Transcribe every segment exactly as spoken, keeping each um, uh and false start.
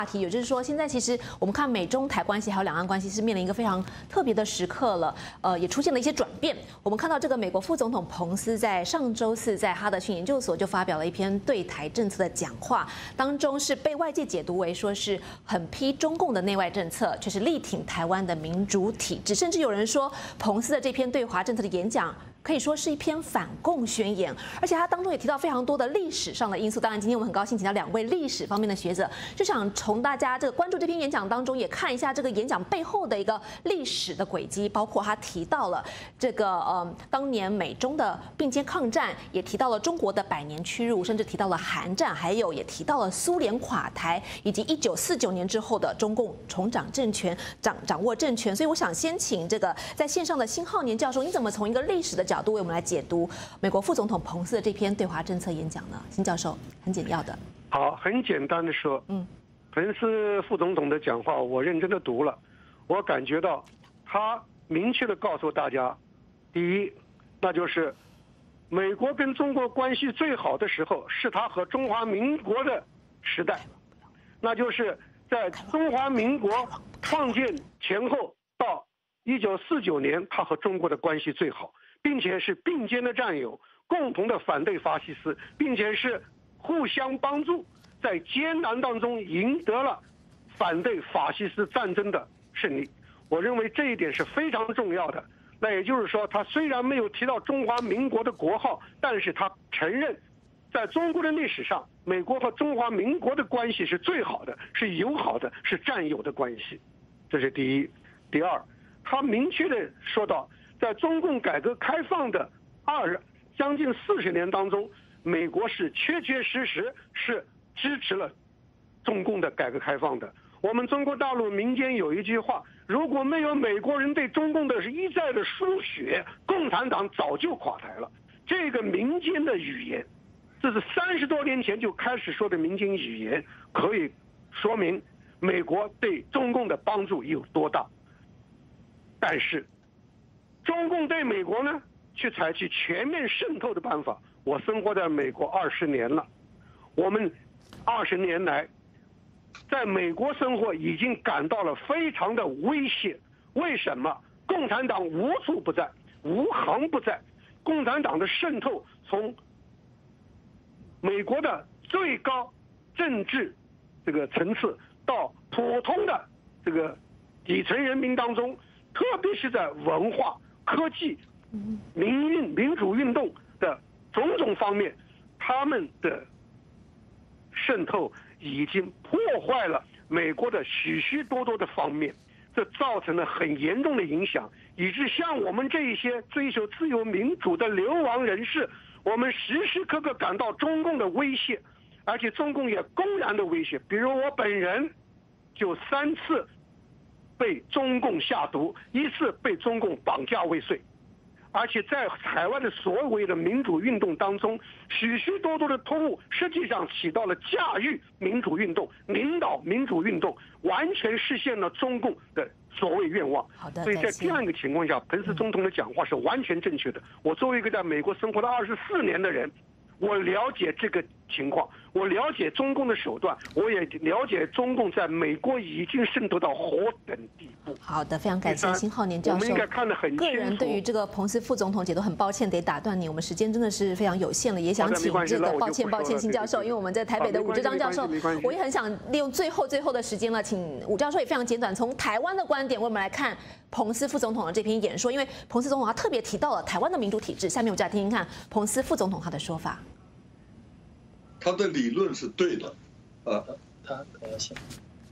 话题，也就是说，现在其实我们看美中台关系还有两岸关系是面临一个非常特别的时刻了，呃，也出现了一些转变。我们看到这个美国副总统彭斯在上周四在哈德逊研究所就发表了一篇对台政策的讲话，当中是被外界解读为说是很批中共的内外政策，却是力挺台湾的民主体制，甚至有人说彭斯的这篇对华政策的演讲可以说是一篇反共宣言，而且他当中也提到非常多的历史上的因素。当然，今天我们很高兴请到两位历史方面的学者，就想从大家这个关注这篇演讲当中，也看一下这个演讲背后的一个历史的轨迹，包括他提到了这个呃当年美中的并肩抗战，也提到了中国的百年屈辱，甚至提到了韩战，还有也提到了苏联垮台，以及一九四九年之后的中共重掌政权、掌掌握政权。所以，我想先请这个在线上的辛浩年教授，你怎么从一个历史的角度为我们来解读美国副总统彭斯的这篇对华政策演讲呢？辛教授，很简要的。 好，很简单的说， 嗯， 彭斯副总统的讲话我认真的读了，我感觉到他明确的告诉大家，第一，那就是美国跟中国关系最好的时候是他和中华民国的时代，那就是在中华民国创建前后到一九四九年，他和中国的关系最好，并且是并肩的战友，共同的反对法西斯，并且是互相帮助，在艰难当中赢得了反对法西斯战争的胜利。我认为这一点是非常重要的。那也就是说，他虽然没有提到中华民国的国号，但是他承认在中国的历史上，美国和中华民国的关系是最好的，是友好的，是战友的关系。这是第一。第二，他明确的说到，在中共改革开放的二将近四十年当中，美国是确确实实是支持了中共的改革开放的。我们中国大陆民间有一句话，如果没有美国人对中共的是一再的输血，共产党早就垮台了。这个民间的语言，这是三十多年前就开始说的民间语言，可以说明美国对中共的帮助有多大。但是中共对美国呢，去采取全面渗透的办法。我生活在美国二十年了，我们二十年来在美国生活已经感到了非常的威胁。为什么？共产党无处不在，无行不在。共产党的渗透从美国的最高政治这个层次到普通的这个底层人民当中，特别是在文化、科技、民运、民主运动的种种方面，他们的渗透已经破坏了美国的许许多多的方面，这造成了很严重的影响，以致像我们这一些追求自由民主的流亡人士，我们时时刻刻感到中共的威胁，而且中共也公然的威胁。比如我本人就三次被中共下毒，一次被中共绑架未遂。而且在海外的所谓的民主运动当中，许许多多的通路实际上起到了驾驭民主运动、领导民主运动，完全实现了中共的所谓愿望。 好的， 所以在这样一个情况下，彭斯总统的讲话是完全正确的。我作为一个在美国生活了二十四年的人，我了解这个情况，我了解中共的手段，我也了解中共在美国已经渗透到何等地步。 好的，非常感谢辛浩年教授。 我们应该看得很清楚。 个人对于这个彭斯副总统解读很抱歉得打断你，我们时间真的是非常有限了，也想请这个抱歉抱歉辛教授，因为我们在台北的武志章教授，我也很想利用最后最后的时间了，请武教授也非常简短从台湾的观点为我们来看彭斯副总统的这篇演说，因为彭斯总统他特别提到了台湾的民主体制。下面我就来听听看彭斯副总统他的说法。 他的理论是对的，呃， 他可能性。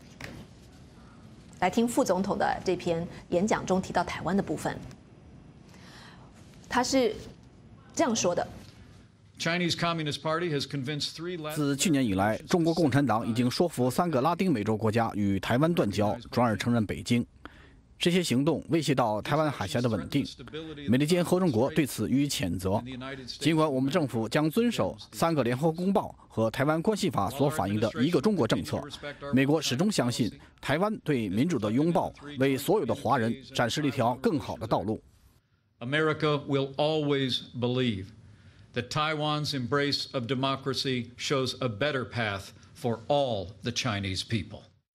来听副总统的这篇演讲中提到台湾的部分，他是这样说的。 自去年以来，中国共产党已经说服三个拉丁美洲国家与台湾断交，转而承认北京。这些行动威胁到台湾海峡的稳定，美利坚合众国对此予以谴责。尽管我们政府将遵守三个联合公报和台湾关系法所反映的一个中国政策，美国始终相信台湾对民主的拥抱为所有的华人展示了一条更好的道路。 America will always believe that Taiwan's embrace of democracy shows a better path for all the Chinese people.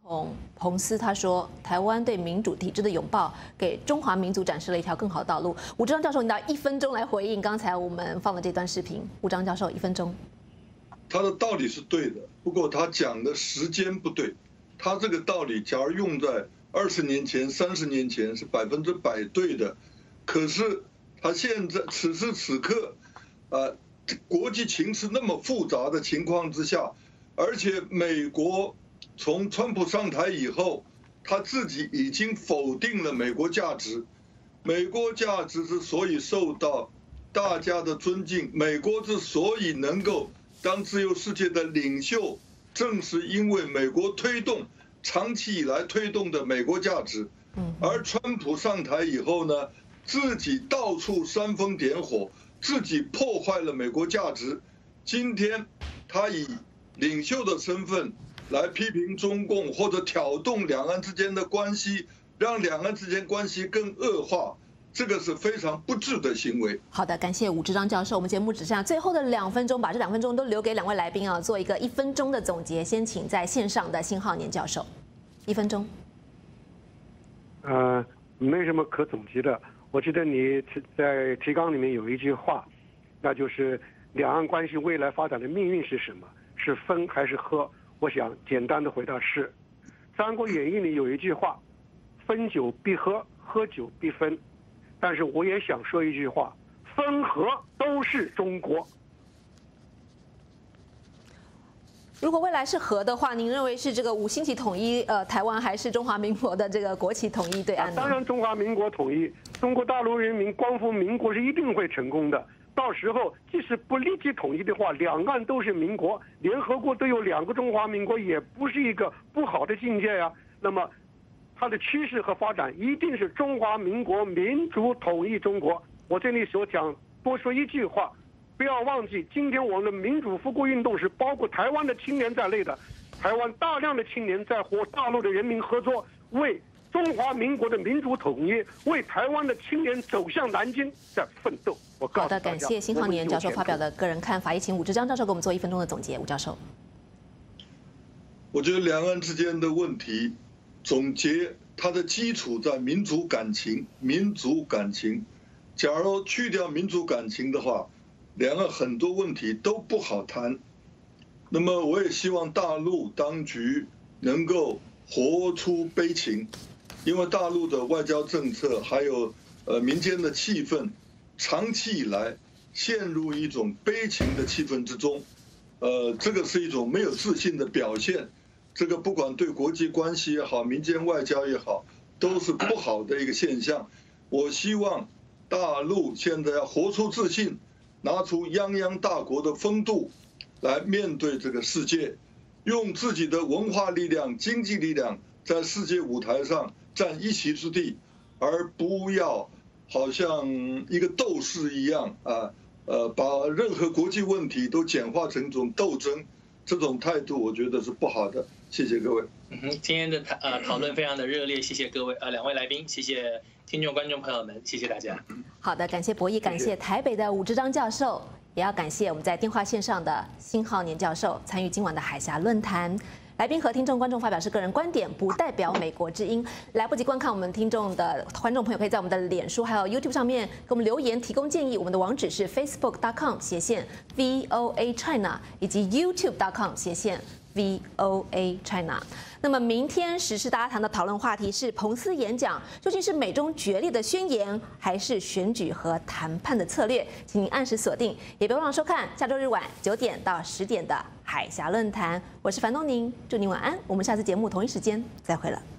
统彭斯他说，台湾对民主体制的拥抱，给中华民族展示了一条更好的道路。吴志章教授，你拿一分钟来回应刚才我们放的这段视频。吴章教授，一分钟。 他的道理是对的，不过他讲的时间不对。他这个道理，假如用在二十年前、三十年前是百分之百对的，可是他现在此时此刻，啊，国际情势那么复杂的情况之下，而且美国从川普上台以后，他自己已经否定了美国价值。美国价值之所以受到大家的尊敬，美国之所以能够当自由世界的领袖，正是因为美国推动长期以来推动的美国价值。而川普上台以后呢，自己到处煽风点火，自己破坏了美国价值。今天他以领袖的身份来批评中共，或者挑动两岸之间的关系，让两岸之间关系更恶化，这个是非常不智的行为。 好的，感谢吴志章教授。我们节目只剩下最后的两分钟，把这两分钟都留给两位来宾啊，做一个一分钟的总结。先请在线上的辛浩年教授，一分钟。 呃，没什么可总结的。我记得你在提纲里面有一句话，那就是两岸关系未来发展的命运是什么？是分还是合？我想简单的回答是，《三国演义》里有一句话，分久必合，合久必分。但是我也想说一句话，分合都是中国。 如果未来是和的话，您认为是这个五星旗统一呃台湾，还是中华民国的这个国旗统一对岸呢？ 当然中华民国统一，中国大陆人民光复民国是一定会成功的。到时候即使不立即统一的话，两岸都是民国，联合国都有两个中华民国，也不是一个不好的境界呀。那么它的趋势和发展一定是中华民国民主统一中国。我这里所讲多说一句话，不要忘记，今天我们的民主复国运动是包括台湾的青年在内的，台湾大量的青年在和大陆的人民合作，为中华民国的民主统一，为台湾的青年走向南京在奋斗。我告诉大家， 好的，感谢辛浩年教授发表的个人看法，也请吴志章教授给我们做一分钟的总结。吴教授， 我觉得两岸之间的问题，总结它的基础在民族感情，民族感情。假如去掉民族感情的话，两岸很多问题都不好谈。那么我也希望大陆当局能够活出悲情，因为大陆的外交政策还有呃民间的气氛，长期以来陷入一种悲情的气氛之中，呃，这个是一种没有自信的表现。这个不管对国际关系也好，民间外交也好，都是不好的一个现象。我希望大陆现在要活出自信，拿出泱泱大国的风度来面对这个世界，用自己的文化力量、经济力量在世界舞台上占一席之地，而不要好像一个斗士一样啊，呃，把任何国际问题都简化成一种斗争，这种态度我觉得是不好的。谢谢各位。 嗯哼，今天的呃讨论非常的热烈，谢谢各位呃两位来宾，谢谢听众观众朋友们，谢谢大家。 好的，感谢博弈，感谢台北的吴志章教授，也要感谢我们在电话线上的辛浩年教授参与今晚的海峡论坛。来宾和听众观众发表是个人观点，不代表美国之音。来不及观看我们听众的观众朋友，可以在我们的脸书还有 YouTube 上面给我们留言提供建议。我们的网址是 facebook dot com 斜线 V O A China 以及 YouTube dot com 斜线 V O A China。那么明天时事大家谈的讨论话题是彭斯演讲究竟是美中决裂的宣言，还是选举和谈判的策略？请您按时锁定，也别忘了收看下周日晚九点到十点的海峡论坛。我是樊东宁，祝您晚安，我们下次节目同一时间再会了。